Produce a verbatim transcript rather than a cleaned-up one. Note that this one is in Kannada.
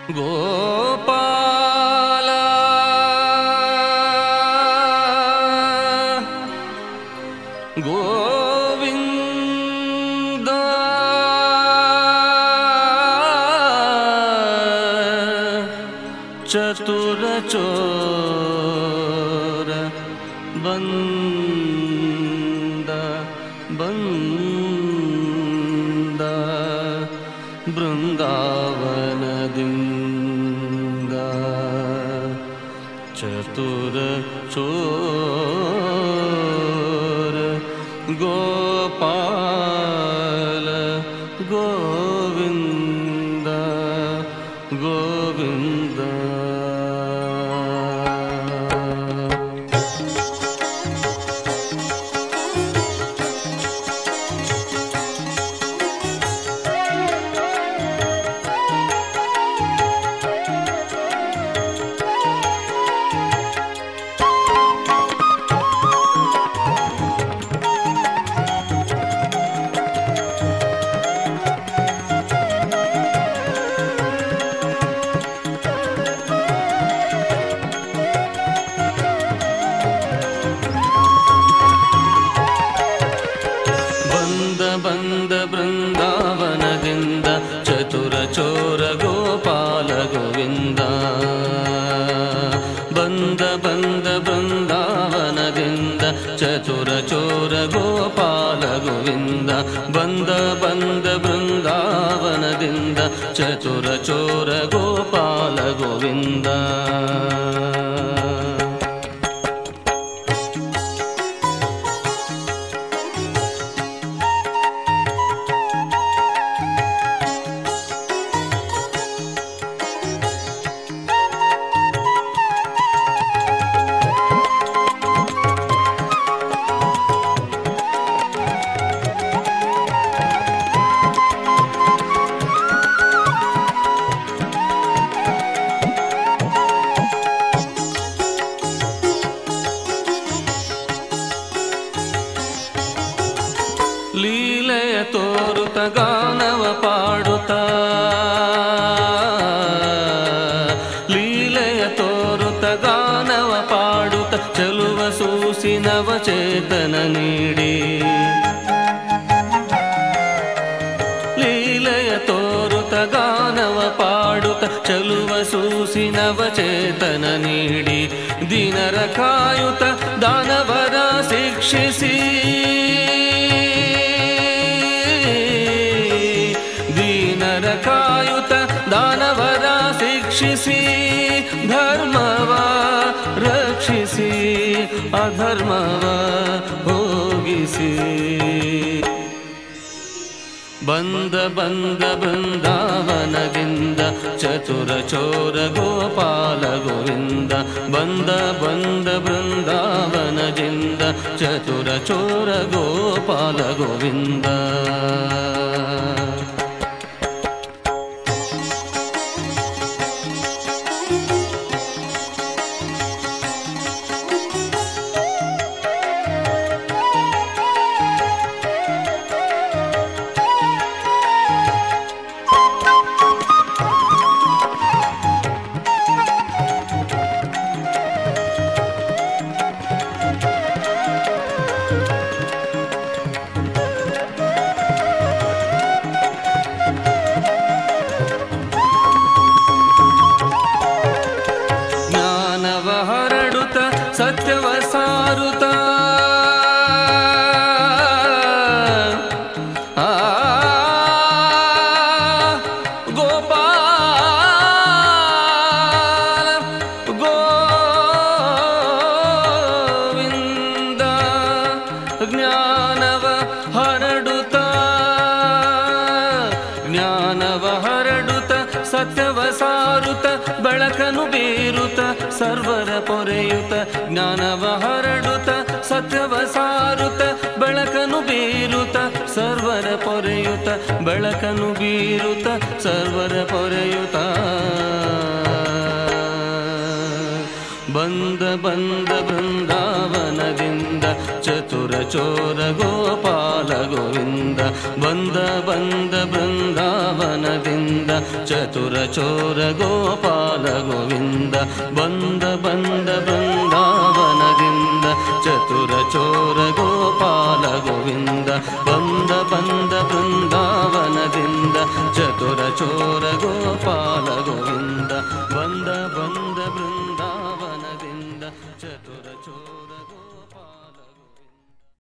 ಗೋಪಾಲ ಗೋವಿಂದ ಚತುರ ಚೋರ ಬಂದ ಬಂದ ಬೃಂದಾವನದಿಂದ ಚತುರ ಚೋರ ಗೋಪಾಲ ಗೋವಿಂದ ಗೋವಿಂದ. ಬಂದ ಬೃಂದಾವನದಿಂದ ಚತುರ ಚೋರ ಗೋಪಾಲ ಗೋವಿಂದ. ಬಂದ ಬಂದ ಬೃಂದಾವನದಿಂದ ಚತುರ ಚೋರ ಗೋಪಾಲ ಗೋವಿಂದ. ಬಂದ ಬಂದ ಬೃಂದಾವನದಿಂದ ಚತುರ ಚೋರ ಗೋಪಾಲ ಗೋವಿಂದ. ಲೀಲೆಯ ತೋರುತ ಗಾನವ ಪಾಡುತ್ತ ಲೀಲೆಯ ತೋರುತ ಗಾನವ ಪಾಡುತ್ತ ಚಲುವ ಸೂಸಿನವ ಚೇತನ ನೀಡಿ. ಲೀಲೆಯ ತೋರುತ ಗಾನವ ಪಾಡುತ್ತ ಚಲುವ ಸೂಸಿನವ ಚೇತನ ನೀಡಿ. ದಿನರ ಕಾಯುತ ದಾನವರ ಶಿಕ್ಷಿಸಿ ದೀನರ ಕಾಯುತ ದಾನವರ ಶಿಕ್ಷಿಸಿ ಧರ್ಮವ ರಕ್ಷಿಸಿ ಅಧರ್ಮವ ಹೋಗಿಸಿ. ಬಂದ ಬಂದ ಬೃಂದಾವನದಿಂದ ಚತುರ ಚೋರ ಗೋಪಾಲ ಗೋವಿಂದ. ಬಂದ ಬಂದ ಬೃಂದಾವನದಿಂದ ಚತುರ ಚೋರ ಗೋಪಾಲ ಗೋವಿಂದ. ಸತ್ಯವ ಸಾರುತ ಆ ಗೋಪಾಲ ಗೋವಿಂದ. ಜ್ಞಾನವ ಹರಡುತ್ತ ಜ್ಞಾನವ ಹರಡುತ್ತ ಸತ್ಯವ ಸಾರುತ್ತ ಬೆಳಕನು ಬೀರುತ್ತ ಸರ್ವರ ಪೊರೆಯುತ್ತ. ಜ್ಞಾನವ ಹರಡುತ್ತ ಸತ್ಯವ ಸಾರುತ್ತ ಬೆಳಕನು ಬೀರುತ್ತ ಸರ್ವರ ಪೊರೆಯುತ್ತ. ಬೆಳಕನು ಬೀರುತ್ತ ಸರ್ವರ ಪೊರೆಯುತ್ತ. ಬಂದ ಬಂದ ಬೃಂದಾವನದಿಂದ ಚತುರ ಚೋರ ಗೋಪಾಲ ಗೋವಿಂದ ಬಂದ ಬಂದ ಬೃಂದಾವನದಿಂದ ಚತುರ ಚೋರ ಗೋಪಾಲ ಗೋವಿಂದ ಬಂದ ಬಂದ ಬೃಂದಾವನದಿಂದ ಚತುರ ಚೋರ ಗೋಪಾಲ ಗೋವಿಂದ